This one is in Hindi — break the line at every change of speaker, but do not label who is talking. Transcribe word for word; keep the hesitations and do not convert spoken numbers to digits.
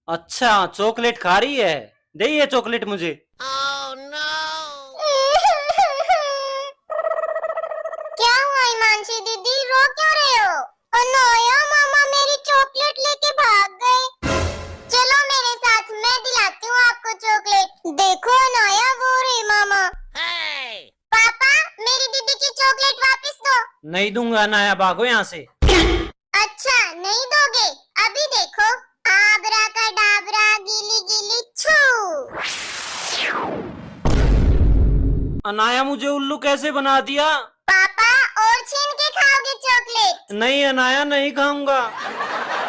अच्छा, चॉकलेट खा रही है। दे ये चॉकलेट मुझे।
oh, no! क्या हुआ हिमांशी दीदी, रो क्यों रहे हो? अनाया मामा मेरी चॉकलेट लेके भाग गए। चलो मेरे साथ, मैं दिलाती हूँ आपको चॉकलेट। देखो अनाया, वो रहे मामा। hey! पापा, मेरी दीदी की चॉकलेट वापस दो।
नहीं दूंगा अनाया, भागो यहाँ से।
अच्छा नहीं दोगे? अभी देखो, आबरा का डाबरा, गीली गीली छू।
अनाया, मुझे उल्लू कैसे बना दिया?
पापा, और छीन के खाओगे चॉकलेट?
नहीं अनाया, नहीं खाऊंगा।